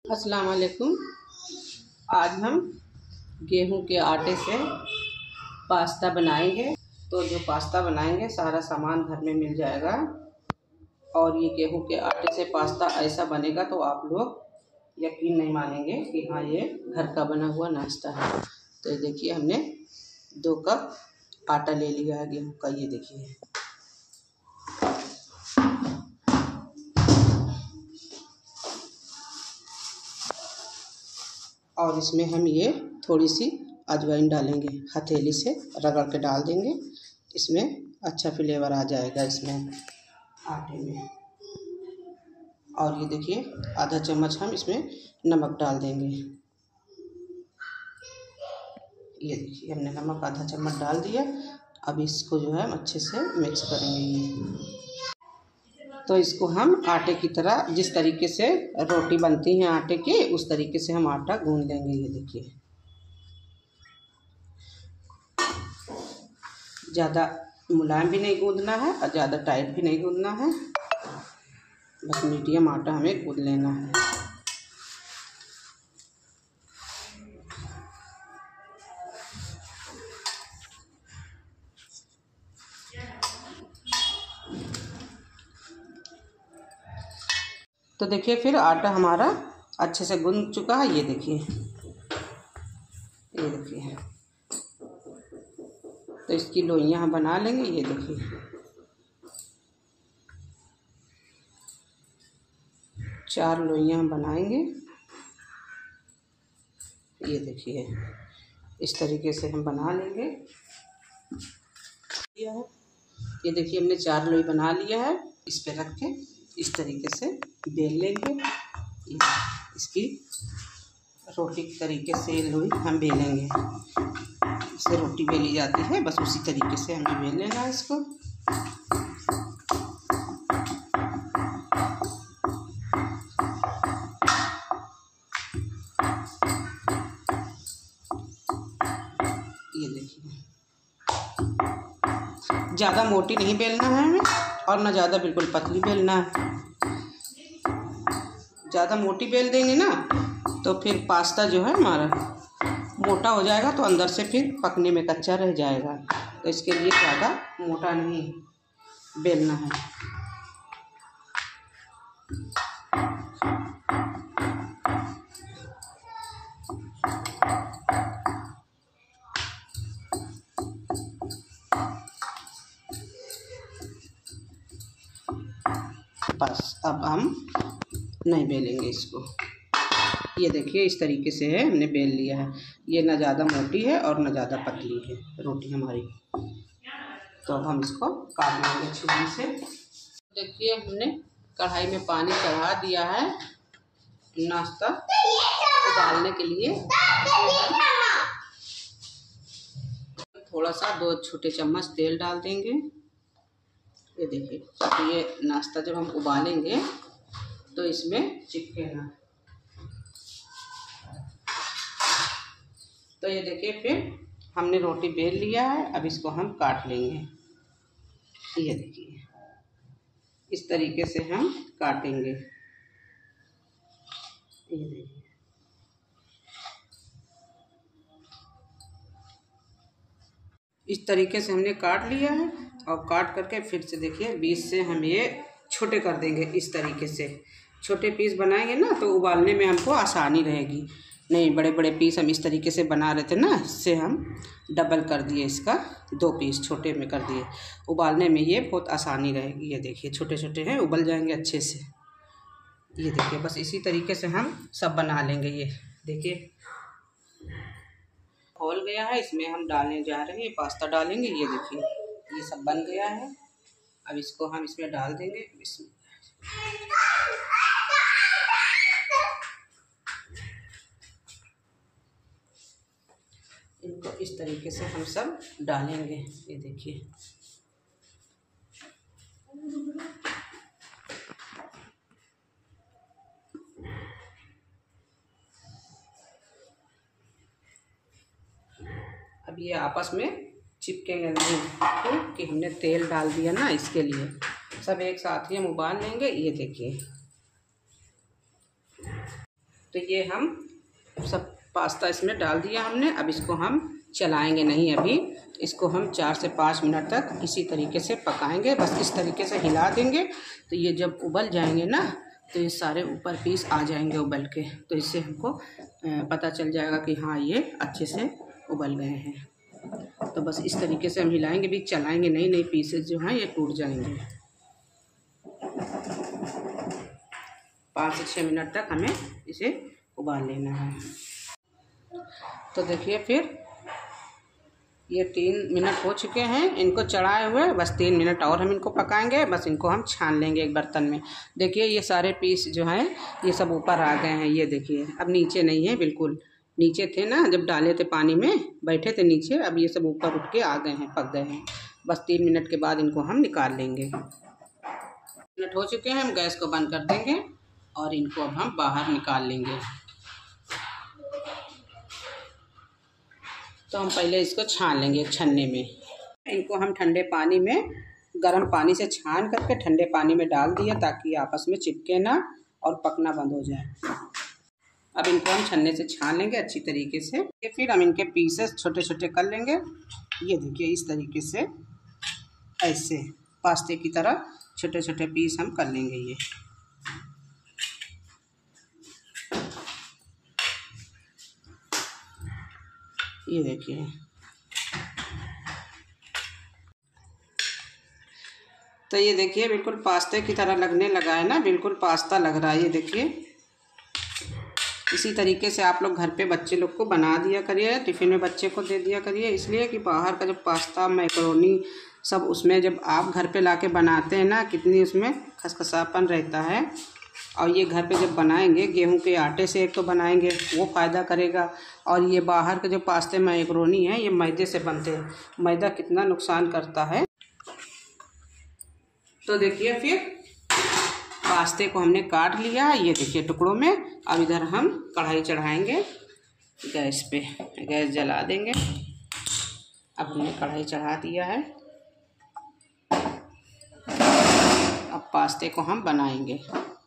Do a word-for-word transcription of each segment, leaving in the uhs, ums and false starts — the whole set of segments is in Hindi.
अस्सलाम वालेकुम। आज हम गेहूं के आटे से पास्ता बनाएंगे। तो जो पास्ता बनाएंगे सारा सामान घर में मिल जाएगा और ये गेहूं के आटे से पास्ता ऐसा बनेगा तो आप लोग यकीन नहीं मानेंगे कि हाँ ये घर का बना हुआ नाश्ता है। तो ये देखिए हमने दो कप आटा ले लिया है गेहूं का। ये देखिए और इसमें हम ये थोड़ी सी अजवाइन डालेंगे, हथेली से रगड़ के डाल देंगे। इसमें अच्छा फ्लेवर आ जाएगा इसमें आटे में। और ये देखिए आधा चम्मच हम इसमें नमक डाल देंगे। ये देखिए हमने नमक आधा चम्मच डाल दिया। अब इसको जो है हम अच्छे से मिक्स करेंगे। ये तो इसको हम आटे की तरह, जिस तरीके से रोटी बनती है आटे की, उस तरीके से हम आटा गूंद लेंगे। ये देखिए ज़्यादा मुलायम भी नहीं गूंदना है और ज़्यादा टाइट भी नहीं गूंदना है, बस मीडियम आटा हमें गूंद लेना है। तो देखिए फिर आटा हमारा अच्छे से गूंद चुका है। ये देखिए ये देखिए तो इसकी लोइयाँ हम बना लेंगे। ये देखिए चार लोइयाँ हम बनाएंगे। ये देखिए इस तरीके से हम बना लेंगे। ये देखिए हमने चार लोई बना लिया है। इस पे रख के इस तरीके से बेल लेंगे। इसकी रोटी के तरीके से लोई हम बेलेंगे। इससे रोटी बेली जाती है, बस उसी तरीके से हमें बेल लेना है इसको। ये देखिए ज़्यादा मोटी नहीं बेलना है हमें और ना ज़्यादा बिल्कुल पतली बेलना है। ज़्यादा मोटी बेल देंगे ना तो फिर पास्ता जो है हमारा मोटा हो जाएगा, तो अंदर से फिर पकने में कच्चा रह जाएगा। तो इसके लिए ज़्यादा मोटा नहीं बेलना है। बस अब हम नहीं बेलेंगे इसको। ये देखिए इस तरीके से है, हमने बेल लिया है। ये ना ज़्यादा मोटी है और ना ज़्यादा पतली है रोटी हमारी। तो अब हम इसको काट लेंगे छुरी से। देखिए हमने कढ़ाई में पानी चढ़ा दिया है नाश्ता उबालने के लिए। थोड़ा सा दो छोटे चम्मच तेल डाल देंगे। ये देखिए तो ये नाश्ता जब हम उबालेंगे तो इसमें चिपकेगा। तो ये देखिए फिर हमने रोटी बेल लिया है। अब इसको हम काट लेंगे। ये देखिए इस तरीके से हम काटेंगे। ये देखिए इस तरीके से हमने काट लिया है। और काट करके फिर से देखिए बीच से हम ये छोटे कर देंगे। इस तरीके से छोटे पीस बनाएंगे ना तो उबालने में हमको आसानी रहेगी। नहीं बड़े बड़े पीस हम इस तरीके से बना रहे थे ना, इससे हम डबल कर दिए, इसका दो पीस छोटे में कर दिए। उबालने में ये बहुत आसानी रहेगी। ये देखिए छोटे छोटे हैं, उबल जाएंगे अच्छे से। ये देखिए बस इसी तरीके से हम सब बना लेंगे। ये देखिए खोल गया है, इसमें हम डालने जा रहे हैं, पास्ता डालेंगे। ये देखिए ये सब बन गया है। अब इसको हम इसमें डाल देंगे। इसमें इनको इस तरीके से हम सब डालेंगे। ये देखिए अब ये आपस में चिपकेंगे नहीं, क्योंकि हमने तेल डाल दिया ना, इसके लिए सब एक साथ ही हम उबाल लेंगे। ये देखिए तो ये हम सब पास्ता इसमें डाल दिया हमने। अब इसको हम चलाएंगे नहीं, अभी इसको हम चार से पाँच मिनट तक इसी तरीके से पकाएंगे। बस इस तरीके से हिला देंगे तो ये जब उबल जाएंगे ना तो ये सारे ऊपर पीस आ जाएंगे उबल के। तो इससे हमको पता चल जाएगा कि हाँ ये अच्छे से उबल गए हैं। तो बस इस तरीके से हम हिलाएंगे भी, चलाएंगे नहीं, नहीं पीसेस जो हैं ये टूट जाएंगे। पाँच से छः मिनट तक हमें इसे उबाल लेना है। तो देखिए फिर ये तीन मिनट हो चुके हैं इनको चढ़ाए हुए। बस तीन मिनट और हम इनको पकाएंगे। बस इनको हम छान लेंगे एक बर्तन में। देखिए ये सारे पीस जो हैं ये सब ऊपर आ गए हैं। ये देखिए अब नीचे नहीं है, बिल्कुल नीचे थे ना जब डाले थे पानी में, बैठे थे नीचे। अब ये सब ऊपर उठ के आ गए हैं, पक गए हैं। बस तीन मिनट के बाद इनको हम निकाल लेंगे। मिनट हो चुके हैं, हम गैस को बंद कर देंगे और इनको अब हम बाहर निकाल लेंगे। तो हम पहले इसको छान लेंगे छन्ने में। इनको हम ठंडे पानी में, गर्म पानी से छान करके ठंडे पानी में डाल दिया ताकि आपस में चिपके ना और पकना बंद हो जाए। अब इनको हम छन्ने से छान लेंगे अच्छी तरीके से। फिर हम इनके पीसेस छोटे छोटे कर लेंगे। ये देखिए इस तरीके से, ऐसे पास्ते की तरह छोटे छोटे पीस हम कर लेंगे। ये ये देखिए तो ये देखिए बिल्कुल पास्ते की तरह लगने लगा है ना, बिल्कुल पास्ता लग रहा है। ये देखिए इसी तरीके से आप लोग घर पे बच्चे लोग को बना दिया करिए, टिफ़िन में बच्चे को दे दिया करिए। इसलिए कि बाहर का जब पास्ता मैकरोनी सब उसमें जब आप घर पे लाके बनाते हैं ना, कितनी उसमें खसखसापन रहता है। और ये घर पे जब बनाएंगे गेहूं के आटे से एक तो बनाएंगे, वो फ़ायदा करेगा। और ये बाहर के जो पास्ते मैकरोनी हैं ये मैदे से बनते हैं, मैदा कितना नुकसान करता है। तो देखिए फिर पास्ते को हमने काट लिया, ये देखिए टुकड़ों में। अब इधर हम कढ़ाई चढ़ाएंगे गैस पे, गैस जला देंगे। अब हमने कढ़ाई चढ़ा दिया है। अब पास्ते को हम बनाएंगे।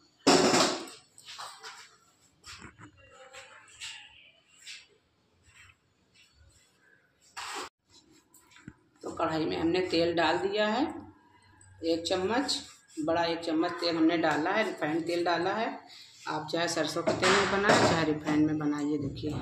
तो कढ़ाई में हमने तेल डाल दिया है, एक चम्मच, बड़ा एक चम्मच तेल हमने डाला है। रिफाइंड तेल डाला है। आप चाहे सरसों के तेल में बनाएं चाहे रिफाइंड में बनाइए। देखिए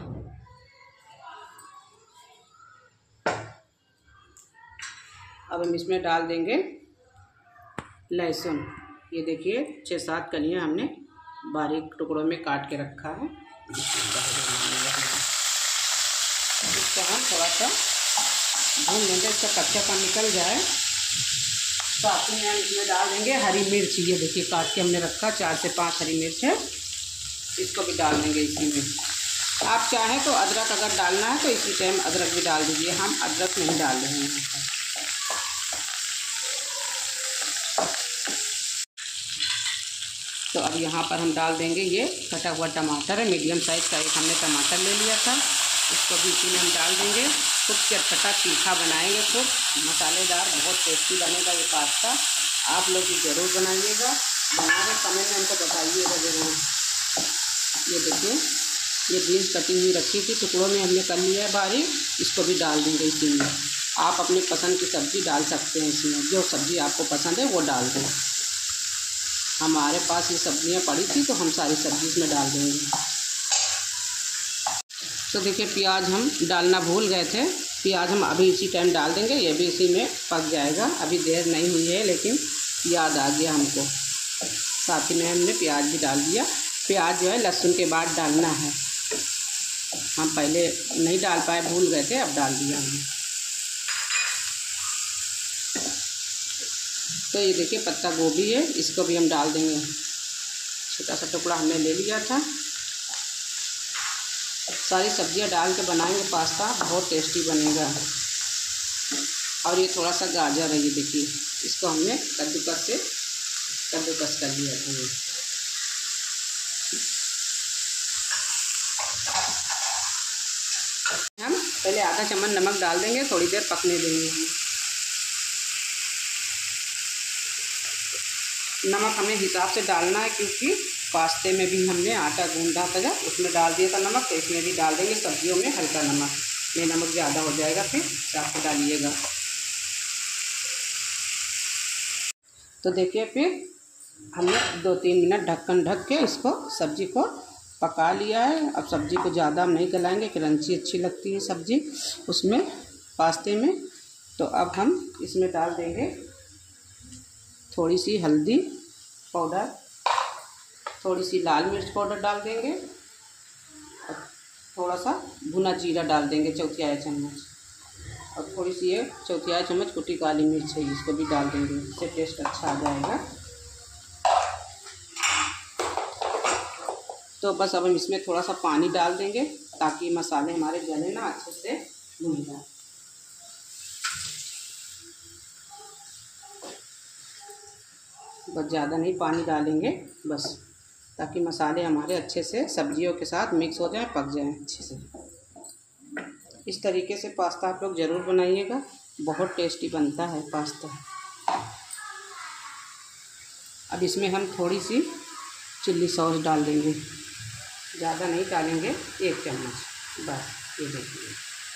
अब हम इसमें डाल देंगे लहसुन। ये देखिए छः सात कलियां हमने बारीक टुकड़ों में काट के रखा है। इसको हम थोड़ा सा भून लेंगे, इसका कच्चापन निकल जाए। साथ में हम इसमें डाल देंगे हरी मिर्च। ये देखिए काट के हमने रखा, चार से पांच हरी मिर्च है, इसको भी डाल देंगे इसी में। आप चाहें तो अदरक अगर डालना है तो इसी टाइम अदरक भी डाल दीजिए। हम अदरक नहीं डाल रहे हैं। तो अब यहाँ पर हम डाल देंगे ये कटा हुआ टमाटर है, मीडियम साइज़ का एक हमने टमाटर ले लिया था, इसको भी इसी में हम डाल देंगे। खूब चटपटा तीखा बनाएंगे, खूब मसालेदार, बहुत टेस्टी बनेगा ये पास्ता। आप लोग भी ज़रूर बनाइएगा, बना के कमेंट में हमको बताइएगा ज़रूर। ये देखिए ये बीन्स कटी हुई रखी थी टुकड़ों में, हमने कर लिया है बारीक, इसको भी डाल देंगे इसी में। आप अपनी पसंद की सब्ज़ी डाल सकते हैं इसमें, जो सब्ज़ी आपको पसंद है वो डाल दें। हमारे पास ये सब्जियां पड़ी थी तो हम सारी सब्जी इसमें डाल देंगे। तो देखिए प्याज हम डालना भूल गए थे, प्याज हम अभी इसी टाइम डाल देंगे, ये भी इसी में पक जाएगा। अभी देर नहीं हुई है लेकिन याद आ गया हमको, साथ ही में हमने प्याज भी डाल दिया। प्याज जो है लहसुन के बाद डालना है, हम पहले नहीं डाल पाए, भूल गए थे, अब डाल दिया हमने। तो ये देखिए पत्ता गोभी है, इसको भी हम डाल देंगे। छोटा सा टुकड़ा हमने ले लिया था। सारी सब्जियां डाल के बनाएंगे पास्ता, बहुत टेस्टी बनेगा। और ये थोड़ा सा गाजर है, ये देखिए इसको हमने कद्दूकस से कद्दूकस कर लिया था। हम पहले आधा चम्मच नमक डाल देंगे, थोड़ी देर पकने देंगे। नमक हमें हिसाब से डालना है क्योंकि पास्ते में भी हमने आटा गूंदा था, उसमें डाल दिया था नमक, तो इसमें भी डाल देंगे सब्जियों में हल्का नमक। ये नमक ज़्यादा हो जाएगा फिर चाप के डालिएगा। तो देखिए फिर हमने दो तीन मिनट ढक्कन ढक के इसको सब्ज़ी को पका लिया है। अब सब्ज़ी को ज़्यादा हम नहीं गलाएंगे, क्रंची अच्छी लगती है सब्ज़ी उसमें पास्ते में। तो अब हम इसमें डाल देंगे थोड़ी सी हल्दी पाउडर, थोड़ी सी लाल मिर्च पाउडर डाल देंगे, और थोड़ा सा भुना जीरा डाल देंगे चौथाई चम्मच, और थोड़ी सी ये चौथाई चम्मच कुटी काली मिर्च है, इसको भी डाल देंगे, इससे टेस्ट अच्छा आ जाएगा। तो बस अब हम इसमें थोड़ा सा पानी डाल देंगे ताकि मसाले हमारे गले ना अच्छे से भुन जाए। बस ज़्यादा नहीं पानी डालेंगे, बस ताकि मसाले हमारे अच्छे से सब्जियों के साथ मिक्स हो जाए, पक जाए अच्छे से। इस तरीके से पास्ता आप लोग ज़रूर बनाइएगा, बहुत टेस्टी बनता है पास्ता। अब इसमें हम थोड़ी सी चिल्ली सॉस डाल देंगे, ज़्यादा नहीं डालेंगे, एक चम्मच बस। ये देखिए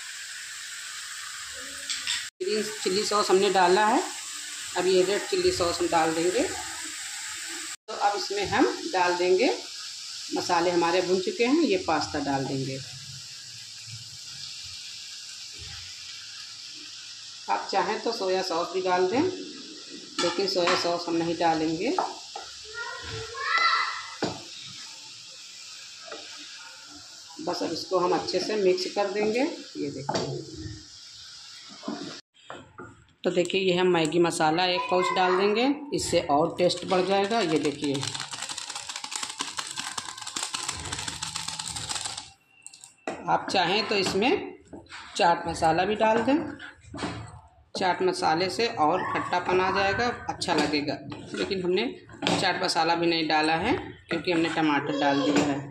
ग्रीन चिल्ली सॉस हमने डाला है, अब ये रेड चिल्ली सॉस हम डाल देंगे। तो अब इसमें हम डाल देंगे, मसाले हमारे भुन चुके हैं, ये पास्ता डाल देंगे। आप चाहें तो सोया सॉस भी डाल दें, लेकिन सोया सॉस हम नहीं डालेंगे। बस अब इसको हम अच्छे से मिक्स कर देंगे। ये देखिए, तो देखिए ये हम मैगी मसाला एक पाउच डाल देंगे, इससे और टेस्ट बढ़ जाएगा। ये देखिए, आप चाहें तो इसमें चाट मसाला भी डाल दें, चाट मसाले से और खट्टापन आ जाएगा, अच्छा लगेगा। लेकिन हमने चाट मसाला भी नहीं डाला है क्योंकि हमने टमाटर डाल दिया है।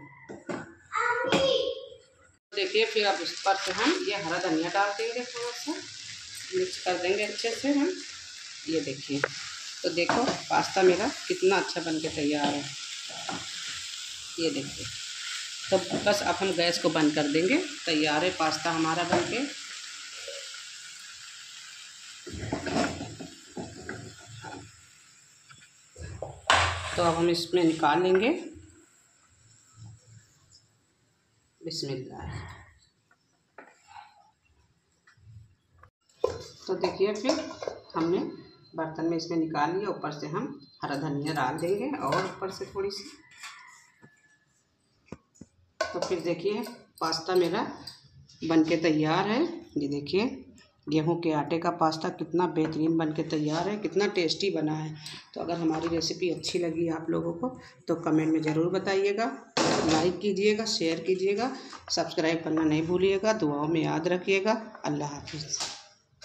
देखिए फिर अब इस पर से हम ये हरा धनिया डाल देंगे, थोड़ा सा मिक्स कर देंगे अच्छे से हम। ये देखिए, तो देखो पास्ता मेरा कितना अच्छा बन के तैयार है। ये देखिए, तो बस अब हम गैस को बंद कर देंगे, तैयार है पास्ता हमारा बन के। तो अब हम इसमें निकाल लेंगे। बिस्मिल्लाह। तो देखिए फिर हमने बर्तन में इसमें निकाल लिया, ऊपर से हम हरा धनिया डाल देंगे और ऊपर से थोड़ी सी। तो फिर देखिए पास्ता मेरा बनके तैयार है। ये देखिए गेहूं के आटे का पास्ता कितना बेहतरीन बनके तैयार है, कितना टेस्टी बना है। तो अगर हमारी रेसिपी अच्छी लगी आप लोगों को तो कमेंट में ज़रूर बताइएगा, लाइक कीजिएगा, शेयर कीजिएगा, सब्सक्राइब करना नहीं भूलिएगा, दुआओं में याद रखिएगा। अल्लाह हाफिज़।